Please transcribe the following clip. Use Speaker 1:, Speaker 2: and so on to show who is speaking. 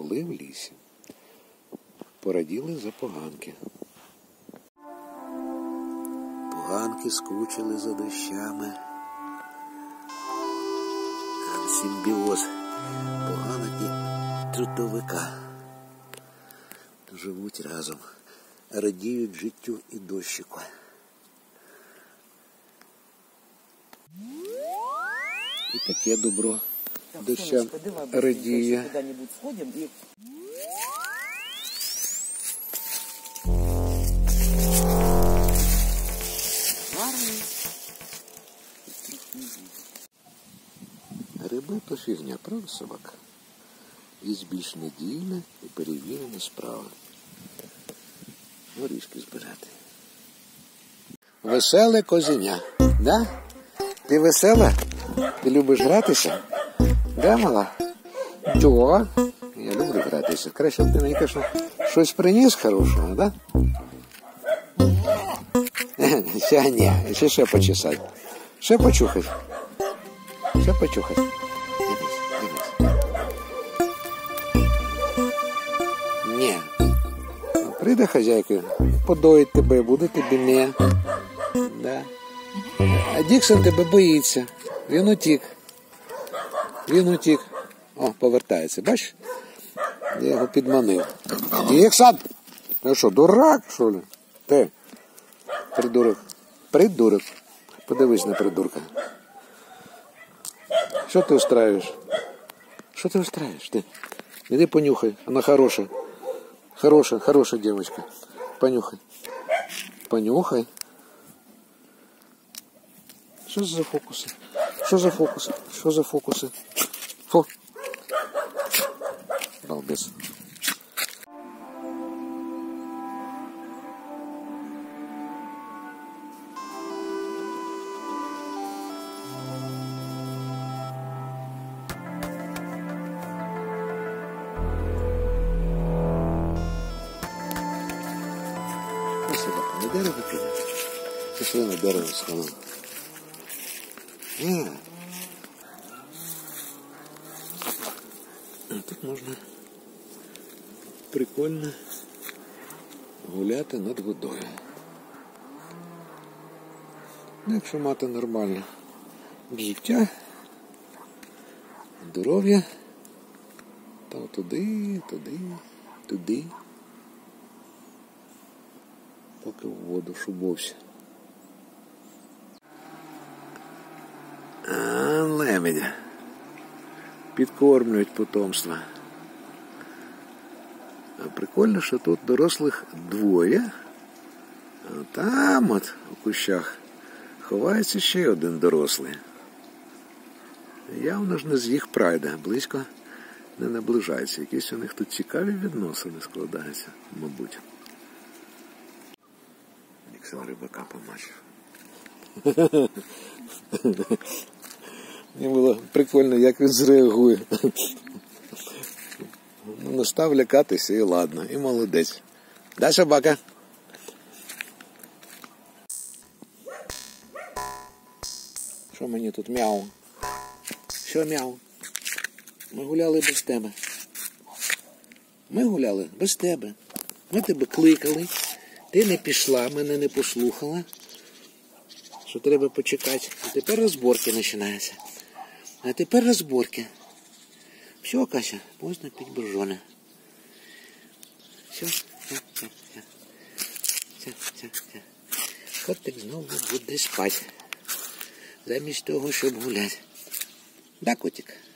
Speaker 1: жили в лісі. Пораділи за поганки. Поганки скучили за дощами. Симбіоз поганок і трудовика. Живуть разом, радіють життю і дощику. І таке добро дощам радіє.
Speaker 2: Куда-нибудь сходим и...
Speaker 1: Гриби то фігня, правда, собака? Є більш недільна і перевірена справа. Горішки збирати. Веселе козеня, да? Ти весела? Ти любиш гратися? Да, мала? Чого? Я люблю гратися. Краще б ти мені, звісно, щось приніс хорошого, да? Ще ні, ще почесати. Ще почухати. Ще почухати. Ні. Прийде хазяйка, подоїть тебе, буде тобі не. Да. А Діксон тебе боїться. Він утік. Він утік. О, повертається, бачиш? Я його підманив. Діксон! Ти що, дурак, що ли? Ти? Придурок. Придурок. Подивись на придурка. Що ти устраюєш? Що ти устраюєш? Ти? Іди понюхай, вона хороша. Хороша девочка. Понюхай. Понюхай. Що за фокуси? Що за фокуси? Що за фокуси? Фу. Балбес. На дерево піде. Пішли на дерево сходили. Тут можна прикольно гуляти над водою. Якщо мати нормальне життя, здоров'я, то туди, поки в воду шубовся. Лебедя. Підкормлюють потомство. А прикольно, що тут дорослих двоє, а там от у кущах ховається ще один дорослий. Явно ж не з їх прайда, близько не наближається. Якісь у них тут цікаві відносини складаються, мабуть. Ніксон рибака помачив. Мені було прикольно, як він зреагує. Не став лякатися і ладно, і молодець. Да, собака? Що мені тут мяу? Що мяу? Ми гуляли без тебе. Ми гуляли без тебе. Ми тебе кликали. Ти не пішла, мене не послухала. Що треба почекати. А тепер розборки починаються. А тепер розборки. Все, Кася, можна пить буржони. Все. Котик знову буде спати. Замість того, щоб гуляти. Да, котик?